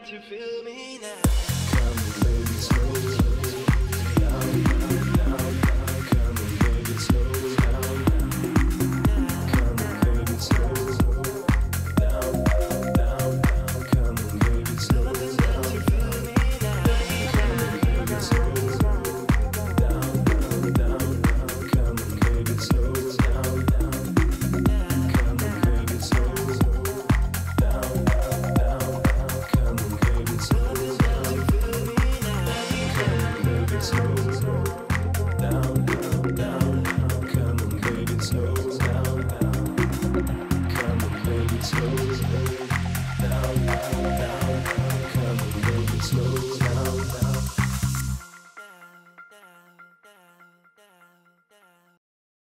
you feel me now? Come on, baby, slow down, down, down. Come on, baby, slow down. Come on, baby, slow down, down, down. Come on, baby, slow down. Come on, baby, slow down, down, down. Come on, baby, slow down, down. Come on, baby, slow down, down, down. Come on, baby, slow down. Come on, baby, slow.